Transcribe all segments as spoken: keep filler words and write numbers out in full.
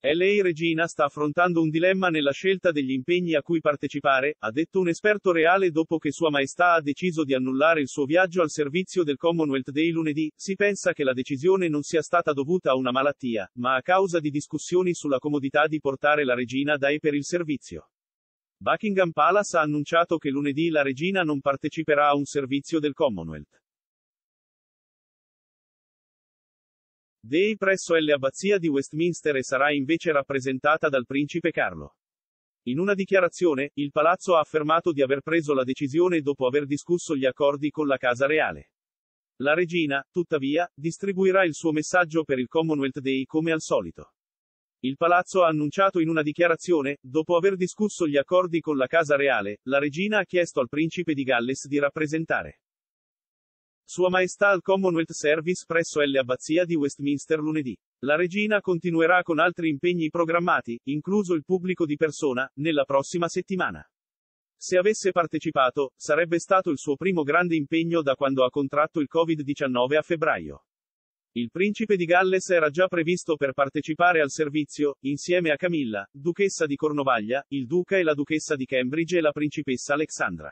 Lei Regina sta affrontando un dilemma nella scelta degli impegni a cui partecipare, ha detto un esperto reale dopo che Sua Maestà ha deciso di annullare il suo viaggio al servizio del Commonwealth Day lunedì. Si pensa che la decisione non sia stata dovuta a una malattia, ma a causa di discussioni sulla comodità di portare la regina da e per il servizio. Buckingham Palace ha annunciato che lunedì la regina non parteciperà a un servizio del Commonwealth Day presso l'abbazia di Westminster e sarà invece rappresentata dal principe Carlo. In una dichiarazione, il palazzo ha affermato di aver preso la decisione dopo aver discusso gli accordi con la Casa Reale. La regina, tuttavia, distribuirà il suo messaggio per il Commonwealth Day come al solito. Il palazzo ha annunciato in una dichiarazione, dopo aver discusso gli accordi con la Casa Reale, la regina ha chiesto al principe di Galles di rappresentare Sua Maestà al Commonwealth Service presso l'abbazia di Westminster lunedì. La regina continuerà con altri impegni programmati, incluso il pubblico di persona, nella prossima settimana. Se avesse partecipato, sarebbe stato il suo primo grande impegno da quando ha contratto il covid diciannove a febbraio. Il principe di Galles era già previsto per partecipare al servizio, insieme a Camilla, duchessa di Cornovaglia, il duca e la duchessa di Cambridge e la principessa Alexandra.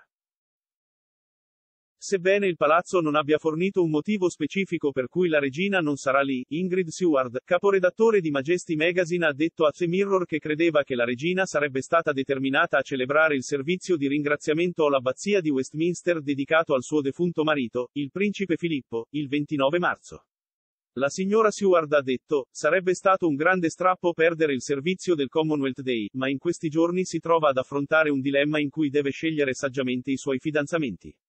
Sebbene il palazzo non abbia fornito un motivo specifico per cui la regina non sarà lì, Ingrid Seward, caporedattore di Majesty Magazine, ha detto a The Mirror che credeva che la regina sarebbe stata determinata a celebrare il servizio di ringraziamento all'abbazia di Westminster dedicato al suo defunto marito, il principe Filippo, il ventinove marzo. La signora Seward ha detto, sarebbe stato un grande strappo perdere il servizio del Commonwealth Day, ma in questi giorni si trova ad affrontare un dilemma in cui deve scegliere saggiamente i suoi fidanzamenti.